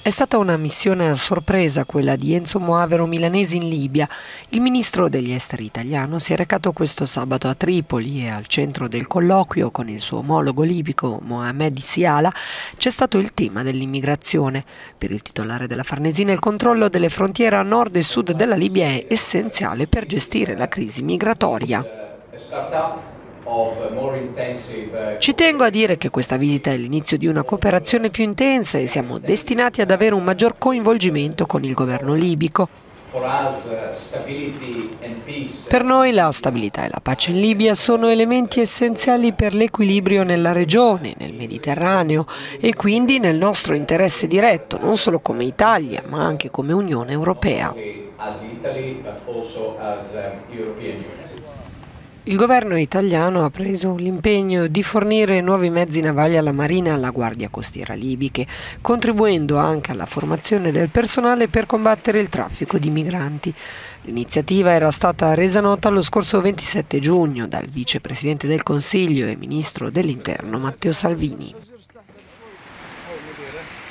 È stata una missione a sorpresa quella di Enzo Moavero Milanesi in Libia. Il ministro degli esteri italiano si è recato questo sabato a Tripoli e al centro del colloquio con il suo omologo libico Mohamed Siala c'è stato il tema dell'immigrazione. Per il titolare della Farnesina il controllo delle frontiere a nord e sud della Libia è essenziale per gestire la crisi migratoria. Ci tengo a dire che questa visita è l'inizio di una cooperazione più intensa e siamo destinati ad avere un maggior coinvolgimento con il governo libico. Per noi la stabilità e la pace in Libia sono elementi essenziali per l'equilibrio nella regione, nel Mediterraneo e quindi nel nostro interesse diretto, non solo come Italia, ma anche come Unione Europea. Il governo italiano ha preso l'impegno di fornire nuovi mezzi navali alla Marina e alla Guardia Costiera libiche, contribuendo anche alla formazione del personale per combattere il traffico di migranti. L'iniziativa era stata resa nota lo scorso 27 giugno dal vicepresidente del Consiglio e ministro dell'Interno Matteo Salvini.